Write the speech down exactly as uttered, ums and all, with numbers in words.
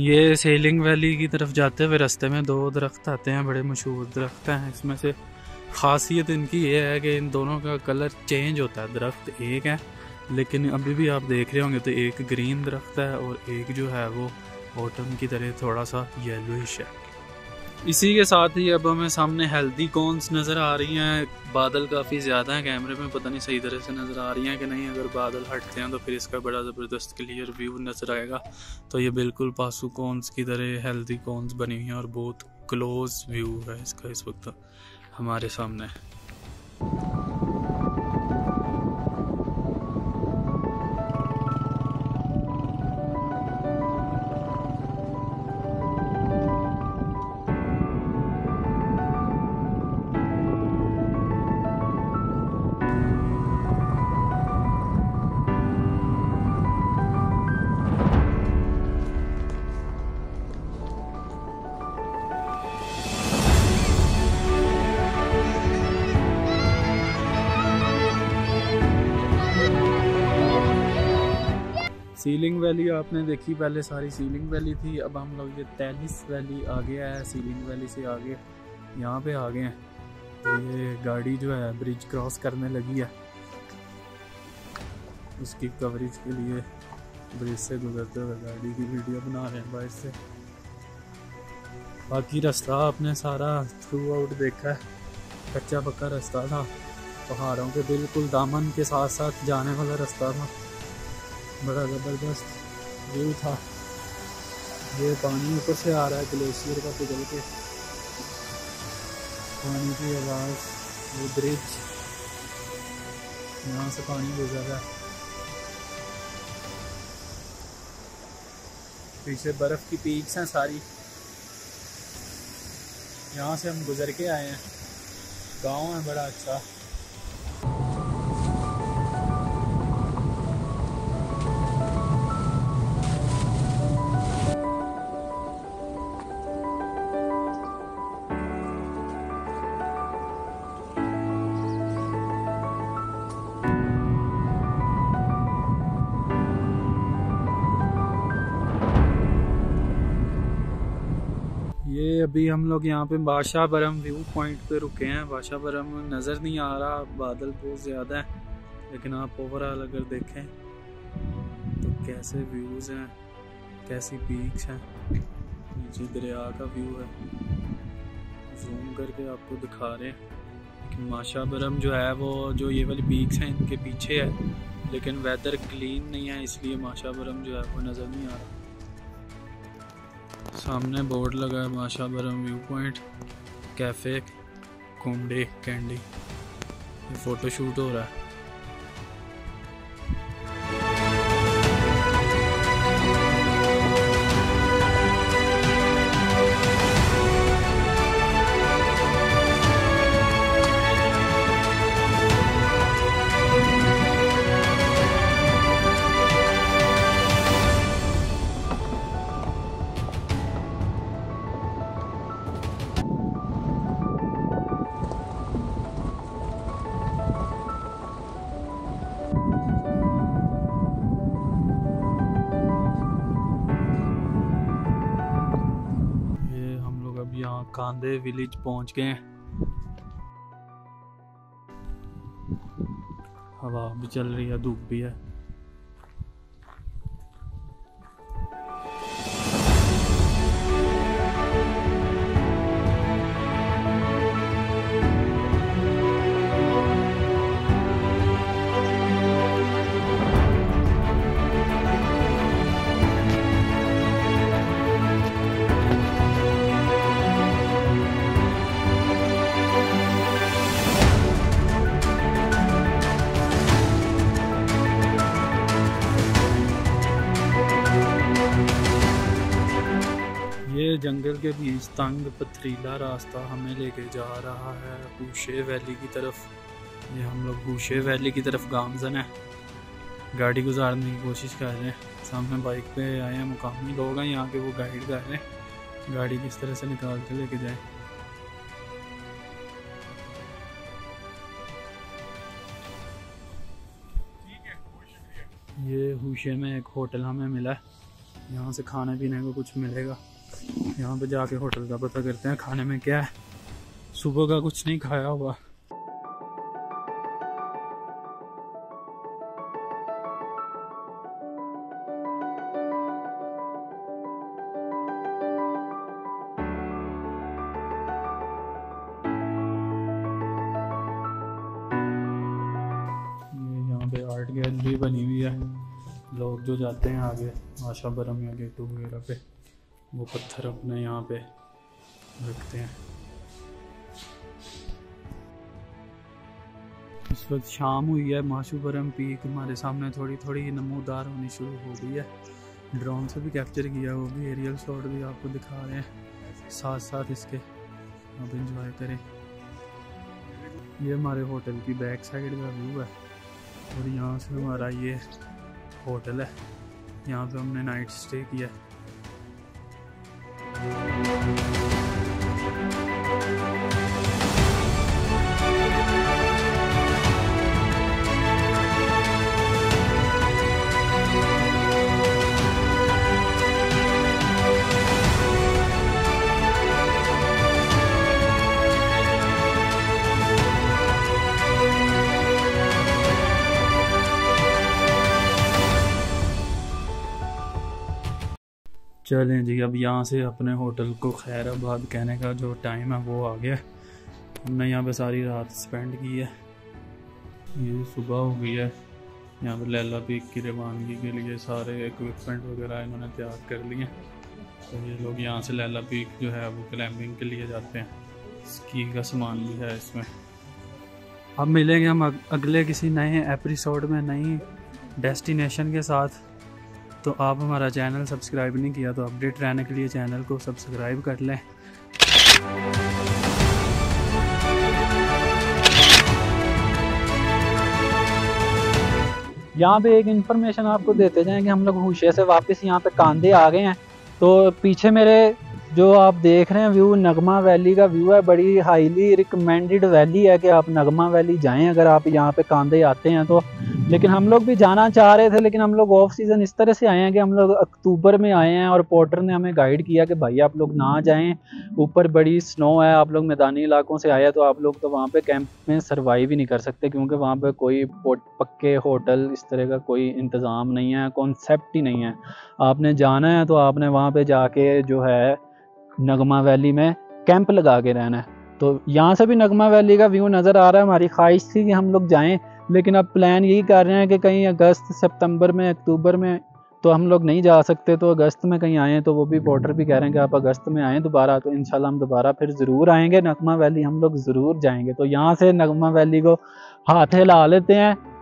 ये selling valley की तरफ जाते हुए रास्ते में दो दरख्त आते हैं, बड़े मशहूर दरख्त हैं। इसमें से खासियत इनकी ये है कि इन दोनों का कलर चेंज होता है। दरख्त एक है लेकिन अभी भी आप देख रहे होंगे तो एक ग्रीन दरख्त है और एक जो है वो ऑटम की तरह थोड़ा सा येलोइश है। इसी के साथ ही अब हमें सामने हेल्दी कॉर्न्स नज़र आ रही हैं। बादल काफ़ी ज़्यादा हैं, कैमरे में पता नहीं सही तरह से नज़र आ रही हैं कि नहीं। अगर बादल हटते हैं तो फिर इसका बड़ा ज़बरदस्त क्लियर व्यू नज़र आएगा। तो ये बिल्कुल पासू कॉर्न्स की तरह हेल्दी कॉर्न्स बनी हुई हैं और बहुत क्लोज व्यू है इसका इस वक्त हमारे सामने। सीलिंग वैली आपने देखी, पहले सारी सीलिंग वैली थी। अब हम लोग ये टेलिस वैली आ गया है, सीलिंग वैली से आगे यहाँ पे आ गए हैं। तो ये गाड़ी जो है ब्रिज क्रॉस करने लगी है, उसकी कवरेज के लिए ब्रिज से गुजरते हुए गाड़ी की वीडियो बना रहे हैं बाहर से। बाकी रास्ता आपने सारा थ्रू आउट देखा है, कच्चा पक्का रास्ता था, पहाड़ों के बिल्कुल दामन के साथ साथ जाने वाला रास्ता था। बड़ा ज़बरदस्त व्यू था। ये पानी ऊपर से आ रहा है ग्लेशियर का पिघल के, पानी की आवाज़। वो ब्रिज, यहाँ से पानी गुजर रहा है, पीछे बर्फ़ की पीक्स हैं सारी। यहाँ से हम गुजर के आए हैं। गांव है बड़ा अच्छा। ये अभी हम लोग यहाँ पे बादशाह बरम व्यू पॉइंट पे रुके हैं। बादशाह बरम नज़र नहीं आ रहा, बादल बहुत ज़्यादा है, लेकिन आप ओवरऑल अगर देखें तो कैसे व्यूज़ हैं, कैसी पीक्स हैं। नीचे दरिया का व्यू है, जूम करके आपको दिखा रहे हैं। लेकिन बादशाह बरम जो है वो जो ये वाली पीक्स हैं इनके पीछे है, लेकिन वेदर क्लीन नहीं है इसलिए बादशाह बरम जो है वो नज़र नहीं आ रहा। सामने बोर्ड लगा है बादशाह बरम व्यू पॉइंट कैफ़े कोंडे कैंडी। फ़ोटो शूट हो रहा है। यहाँ कांदे विलेज पहुंच गए हैं। हवा भी चल रही है, धूप भी है। ये जंगल के बीच तंग पथरीला रास्ता हमें लेके जा रहा है हूशे वैली की तरफ। ये हम लोग हूशे वैली की तरफ गामजन है, गाड़ी गुजारने की कोशिश कर रहे हैं। सामने बाइक पे आए हैं, मुकामी लोग हैं यहाँ के, वो गाइड कर रहे हैं गाड़ी किस तरह से निकाल के लेके जाए। ये हूशे में एक होटल हमें मिला है, यहाँ से खाने पीने को कुछ मिलेगा। यहाँ पे जाके होटल का पता करते हैं खाने में क्या है। सुबह का कुछ नहीं खाया हुआ। पे आर्ट गैलरी बनी हुई है। लोग जो जाते हैं आगे आशा बरम या गेटू वगैरह पे, वो पत्थर अपने यहाँ पे रखते हैं। इस वक्त शाम हुई है। माशूबरम पीक हमारे सामने थोड़ी थोड़ी नमूदार होनी शुरू हो गई है। ड्रोन से भी कैप्चर किया, वो भी एरियल शॉट भी आपको दिखा रहे हैं साथ साथ इसके, आप इंजॉय करें। ये हमारे होटल की बैक साइड का व्यू है और यहाँ से हमारा ये होटल है, यहाँ पे हमने नाइट स्टे किया। चलें जी, अब यहाँ से अपने होटल को खैराबाद कहने का जो टाइम है वो आ गया। हमने यहाँ पे सारी रात स्पेंड की है। ये सुबह हो गई है। यहाँ पे लैला पीक की रवानगी के लिए सारे इक्विपमेंट वगैरह इन्होंने तैयार कर लिए। तो ये लोग यहाँ से लैला पीक जो है वो क्लाइंबिंग के लिए जाते हैं। स्की का सामान भी है इसमें। अब मिलेंगे हम अगले किसी नए एपिसोड में नई डेस्टिनेशन के साथ। तो आप हमारा चैनल सब्सक्राइब नहीं किया तो अपडेट रहने के लिए चैनल को सब्सक्राइब कर लें। यहाँ पे एक इन्फॉर्मेशन आपको देते जाएं कि हम लोग होशे से वापस यहाँ पे कांदे आ गए हैं। तो पीछे मेरे जो आप देख रहे हैं व्यू, नगमा वैली का व्यू है। बड़ी हाईली रिकमेंडेड वैली है कि आप नगमा वैली जाएं अगर आप यहाँ पे कांदे आते हैं तो। लेकिन हम लोग भी जाना चाह रहे थे, लेकिन हम लोग ऑफ सीज़न इस तरह से आए हैं कि हम लोग अक्टूबर में आए हैं और पोर्टर ने हमें गाइड किया कि भाई आप लोग ना जाएं, ऊपर बड़ी स्नो है, आप लोग मैदानी इलाकों से आए हैं तो आप लोग तो वहाँ पे कैंप में सर्वाइव ही नहीं कर सकते, क्योंकि वहाँ पे कोई पक्के होटल इस तरह का कोई इंतज़ाम नहीं है, कॉन्सेप्ट ही नहीं है। आपने जाना है तो आपने वहाँ पर जाके जो है नगमा वैली में कैंप लगा के रहना है। तो यहाँ से भी नगमा वैली का व्यू नज़र आ रहा है। हमारी ख्वाहिश थी कि हम लोग जाएं, लेकिन अब प्लान यही कर रहे हैं कि कहीं अगस्त सितंबर में, अक्टूबर में तो हम लोग नहीं जा सकते, तो अगस्त में कहीं आएँ। तो वो भी पोर्टर भी कह रहे हैं कि आप अगस्त में आएँ दोबारा, तो इंशाल्लाह हम दोबारा फिर ज़रूर आएंगे। नगमा वैली हम लोग ज़रूर जाएंगे। तो यहाँ से नगमा वैली को हाथ हिला लेते हैं